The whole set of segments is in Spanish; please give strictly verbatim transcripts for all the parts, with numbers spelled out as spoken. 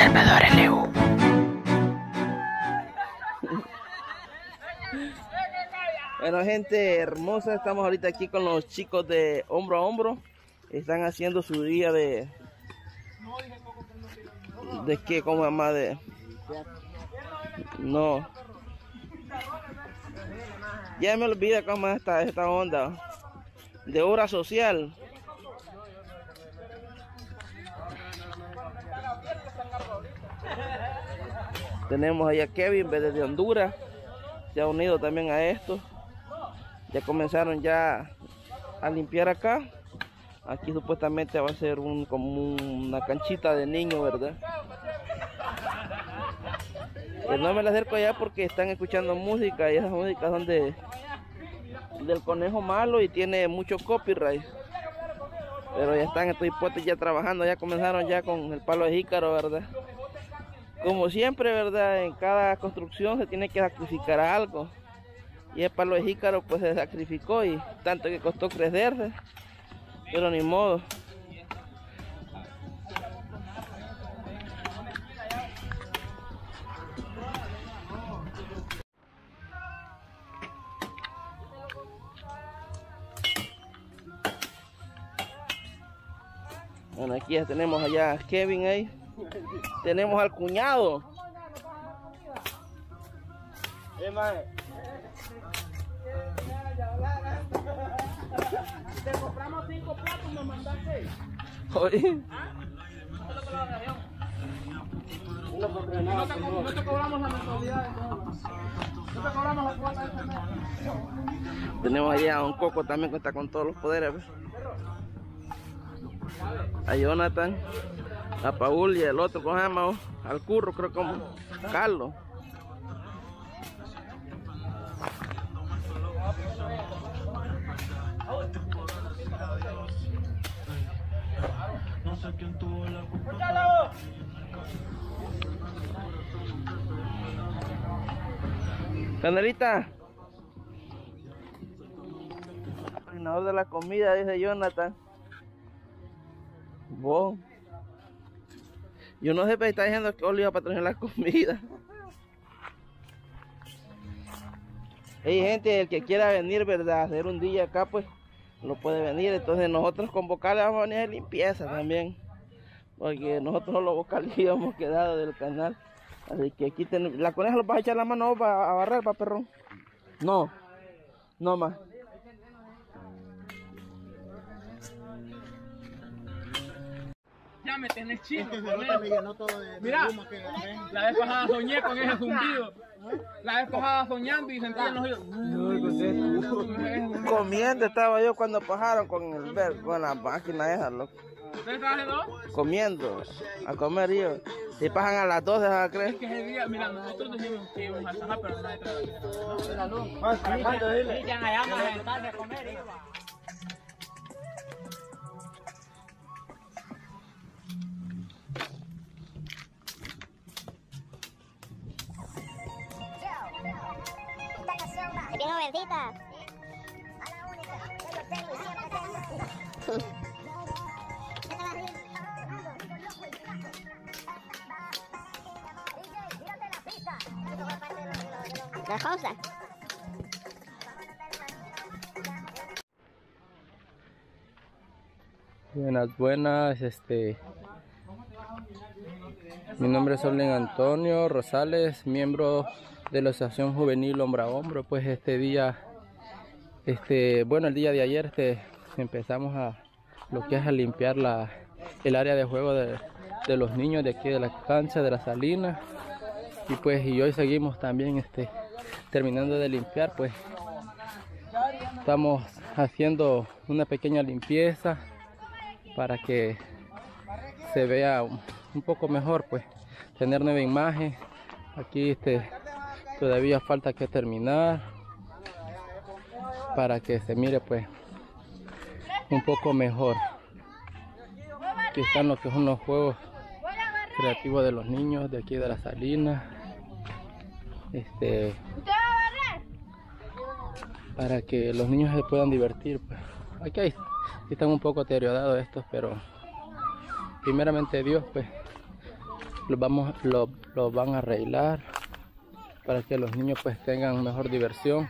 Salvador L U. Bueno, gente hermosa, estamos ahorita aquí con los chicos de Hombro a Hombro. Están haciendo su día de... ¿De qué? ¿Cómo se llama? De... No. Ya me olvida cómo es esta, esta onda. De obra social. Tenemos allá a Kevin desde Honduras. Se ha unido también a esto. Ya comenzaron ya a limpiar acá. Aquí supuestamente va a ser un, como una canchita de niños, ¿verdad? Pero no me la acerco allá porque están escuchando música y esas músicas son de, del Conejo Malo y tiene mucho copyright. Pero ya están estos hipotes ya trabajando, ya comenzaron ya con el palo de jícaro, ¿verdad? Como siempre, ¿verdad? En cada construcción se tiene que sacrificar algo. Y el palo de jícaro pues se sacrificó y tanto que costó crecerse. Pero ni modo. Bueno, aquí ya tenemos allá a Kevin ahí. Tenemos al cuñado. Eh, mae. Si te compramos cinco platos, me mandas seis. Oye. ¿Ah? No te, no te cobramos la mensualidad. No te cobramos la cuota de ese mes. Tenemos allá a un Coco también que está con todos los poderes. ¿Ves? A Jonathan, a Paul y el otro, ¿cómo se llama? Al Curro, creo como Carlos. Canelita, coordinador de la comida, dice Jonathan. Vos. Yo no sé, pero está diciendo que Oli iba a patrocinar la comida. Hey, gente, el que quiera venir, ¿verdad? Hacer un día acá, pues, no puede venir. Entonces nosotros con vocales vamos a venir a limpieza también. Porque nosotros no los vocales hemos quedado del canal. Así que aquí tenemos... ¿La coneja lo vas a echar la mano para a barrer, para perrón? No. No más. Ya me tenés chido. Mira, la vez pasada soñé con ese zumbido. La vez pasada soñando y sentí en los oídos. Comiendo estaba yo cuando pasaron con el ver, con la máquina esa, loco. ¿Usted está haciendo? Comiendo, a comer yo. Si pasan a las doce, ¿sabes creer? Es que ese día, mira, nosotros dijimos que íbamos a trabajar, pero nadie trabaja. La luz. Ya allá más sentarse a comer, iba. Bien jovencita. La cosa. Buenas, buenas, este... Mi nombre es Orlen Antonio Rosales, miembro de la Asociación Juvenil Hombro a Hombro. Pues este día, este, bueno, el día de ayer este, empezamos a lo que es a limpiar la, el área de juego de, de los niños de aquí de la cancha, de la Salina. Y pues y hoy seguimos también este, terminando de limpiar, pues estamos haciendo una pequeña limpieza para que se vea un, un poco mejor, pues tener nueva imagen. Aquí este todavía falta que terminar para que se mire pues un poco mejor. Aquí están lo que son los juegos creativos de los niños de aquí de la Salina, este para que los niños se puedan divertir, pues. Aquí hay, están un poco deteriorados estos, pero primeramente Dios, pues los vamos lo, lo van a arreglar para que los niños pues tengan mejor diversión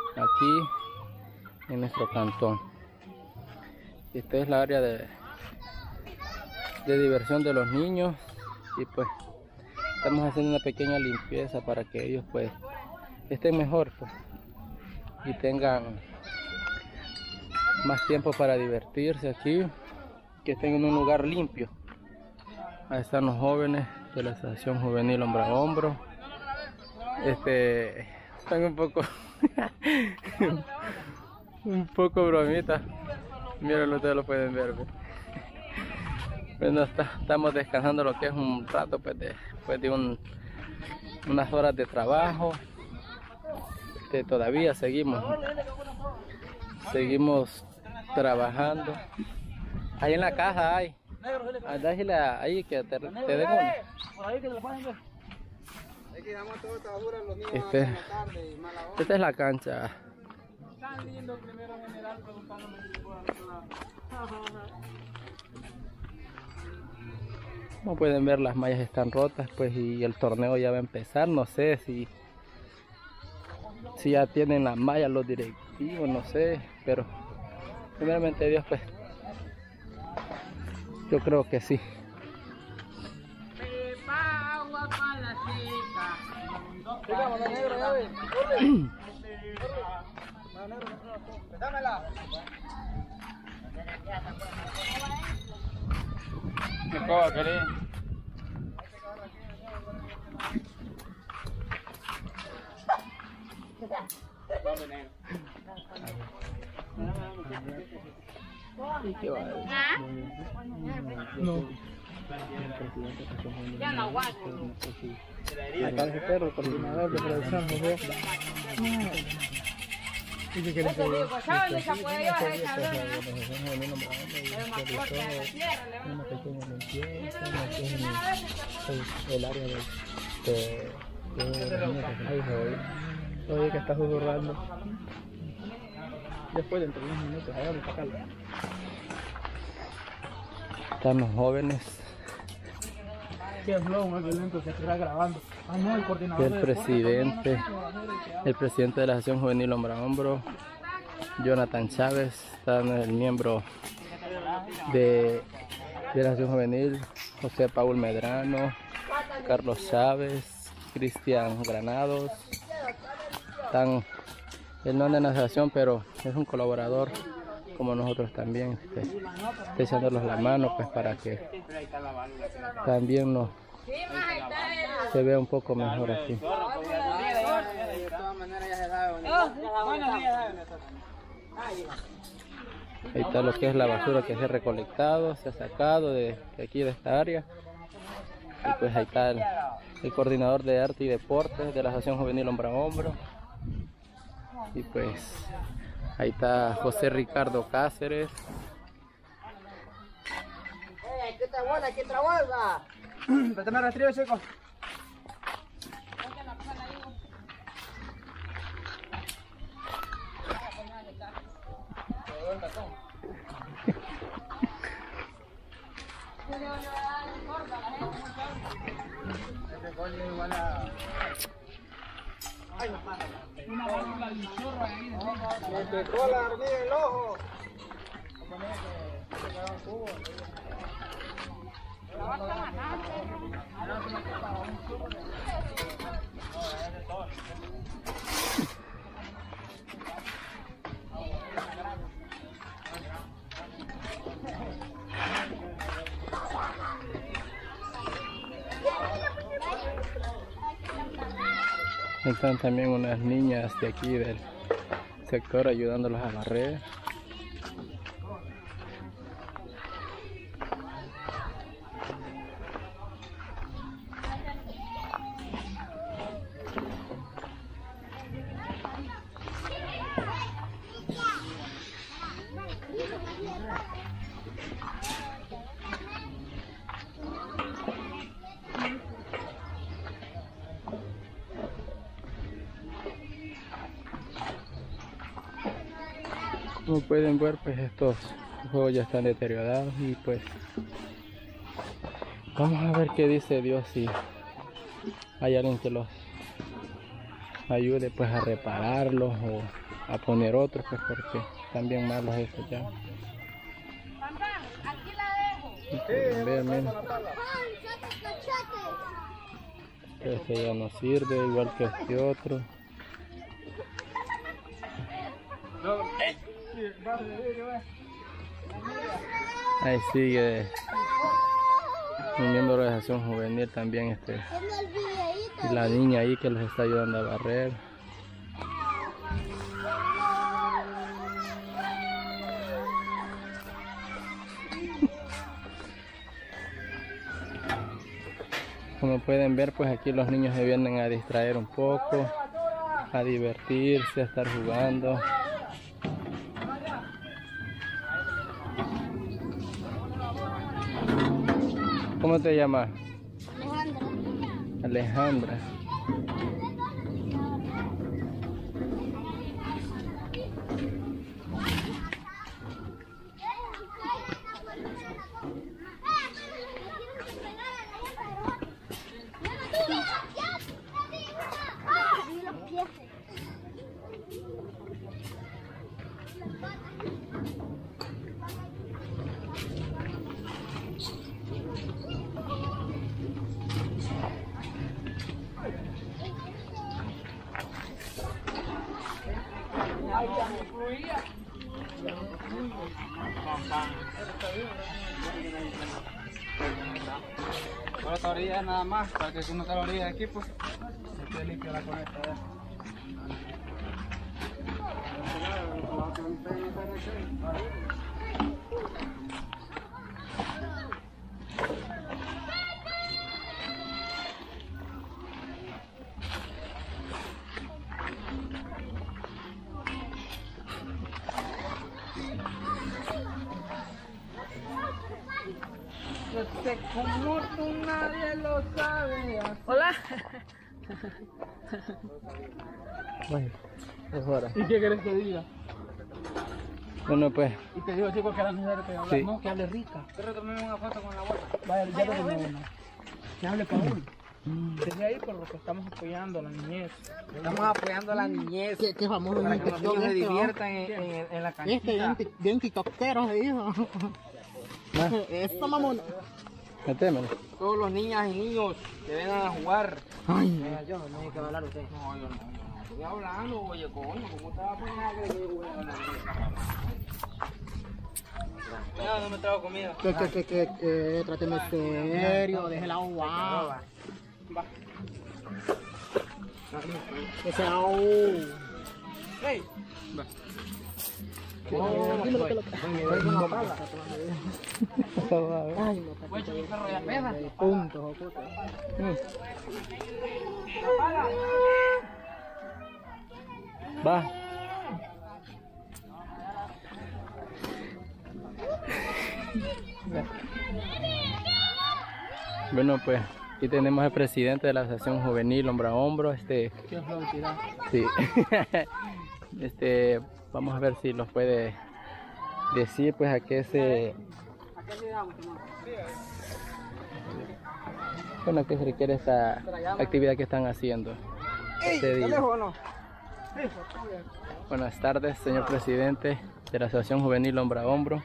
aquí en nuestro cantón. Esta es la área de, de diversión de los niños y pues estamos haciendo una pequeña limpieza para que ellos pues estén mejor pues, y tengan más tiempo para divertirse aquí, que estén en un lugar limpio. Ahí están los jóvenes de la Asociación Juvenil Hombro a Hombro. Este, están un poco un poco bromitas. Miren, ustedes lo pueden ver. Bueno, está, estamos descansando lo que es un rato pues, de, después de un, unas horas de trabajo. Este, todavía seguimos seguimos trabajando. Ahí en la caja hay. Andá, ahí que te, te den una. Este, esta es la cancha. Como pueden ver, las mallas están rotas pues y el torneo ya va a empezar. No sé si si ya tienen las mallas los directivos, no sé, pero primeramente Dios pues yo creo que sí. ¿Qué cosa querés? No. Ya no aguanto. Acá el perro, coordinador de producción, José. Dice que le una pequeña limpieza, el área de, de, de los niños que se oye que está susurrando. Después dentro de unos minutos, a ver, sacarlo. Están los jóvenes. Qué flow, más violento que está grabando. Ah, no, el coordinador. El presidente, el presidente de la Asociación Juvenil Hombro a Hombro, Jonathan Chávez, está el miembro de, de la Asociación Juvenil, José Paul Medrano, Carlos Chávez, Cristian Granados. Están, él no anda en la asociación, pero es un colaborador como nosotros también, este, este echándolos la mano pues para que también nos se vea un poco mejor aquí. Ahí está lo que es la basura que se ha recolectado, se ha sacado de, de aquí de esta área. Y pues ahí está el, el coordinador de arte y deportes de la Asociación Juvenil Hombro a Hombro. Y pues ahí está José Ricardo Cáceres. ¡Eh, qué trabuela, qué trabuela! Préstame rastrillo, chico. Una válvula de chorro ahí. Me pegó la hormiga en el ojo. Están también unas niñas de aquí del sector ayudándolos a barrer. Como pueden ver, pues estos juegos ya están deteriorados y pues Vamos a ver qué dice Dios, si hay alguien que los ayude pues a repararlos o a poner otros, pues porque están bien malos estos ya. Ver, miren. Este ya no sirve igual que este otro. Ahí sigue un miembro de la asociación juvenil también, este, y la niña ahí que los está ayudando a barrer. Como pueden ver, pues aquí los niños se vienen a distraer un poco, a divertirse, a estar jugando. ¿Cómo te llamas? Alejandra. Alejandra. Por esta orilla nada más, para que uno está a la orilla de aquí, pues se quede limpia la conecta. Como tú nadie lo sabe. Hola. Bueno, es hora. ¿Y qué querés que diga? Bueno, pues. Y te digo, chicos, que era necesario que hable. Sí. No, que hable rica. Quiero tomarme una foto con la abuela. Vaya, ya te tomé una. Que hable Paul. Desde ahí por lo que estamos apoyando a la niñez. Estamos apoyando a la niñez. Qué, qué famoso Para es que los niños se diviertan en, ¿Quién? en, en la este, canchita. bien, ti- bien tiktokero se dijo. Ah, Eso, mamón. metémelo. Todos los niñas y niños que vengan a jugar. Ay, Venga, yo, no hay que hablar usted. No, yo no. Estoy hablando, oye, coño, ¿cómo te vas a poner a creer que yo voy a hablar? No, no me trago comida. que, que, que, que, que, tráteme serio, deje la agua. Va. Que sea, oh. Hey. Oh, dime lo que lo que. Ay, no, Voy a echar mi perro ya pesa. puntos, oh, puta. Va. Bueno, pues aquí tenemos al presidente de la Asociación Juvenil Hombro a Hombro. Este, ¿Qué os lo tirar? sí. Este, vamos a ver si nos puede decir, pues, a qué se, bueno, a qué se requiere esta actividad que están haciendo este día. Buenas tardes, señor presidente de la Asociación Juvenil Hombro a Hombro.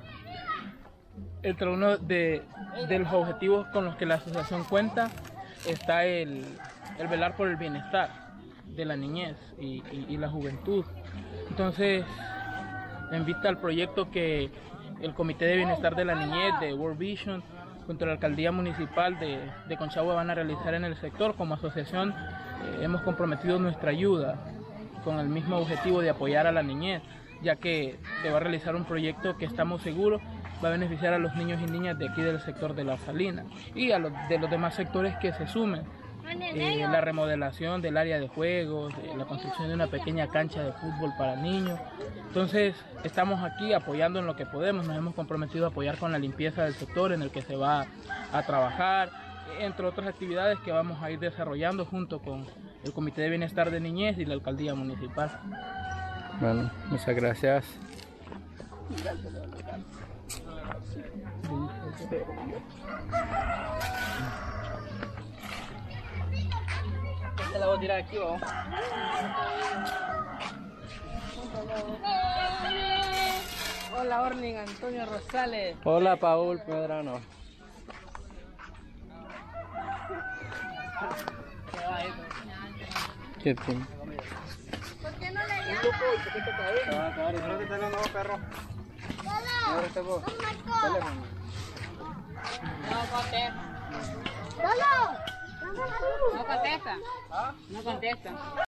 Entre uno de, de los objetivos con los que la asociación cuenta está el, el velar por el bienestar de la niñez y, y, y la juventud. Entonces, en vista al proyecto que el Comité de Bienestar de la Niñez de World Vision junto a la Alcaldía Municipal de, de Conchagua van a realizar en el sector, como asociación eh, hemos comprometido nuestra ayuda con el mismo objetivo de apoyar a la niñez, ya que se va a realizar un proyecto que estamos seguros va a beneficiar a los niños y niñas de aquí del sector de La Salina y a los, de los demás sectores que se sumen. Eh, la remodelación del área de juegos, eh, la construcción de una pequeña cancha de fútbol para niños. Entonces estamos aquí apoyando en lo que podemos, nos hemos comprometido a apoyar con la limpieza del sector en el que se va a trabajar, entre otras actividades que vamos a ir desarrollando junto con el Comité de Bienestar de Niñez y la Alcaldía Municipal. Bueno, muchas gracias. Te la voy a tirar aquí, vamos. Hola, Orning Antonio Rosales. Hola, Paul Medrano. ¿Qué tiene? ¿Por qué no le llamas? Te va a acabar. ¿Y no te sale un nuevo perro? Lolo, este vos. oh my God. Teléfono. No contesta. Lolo, No contesta. No contesta.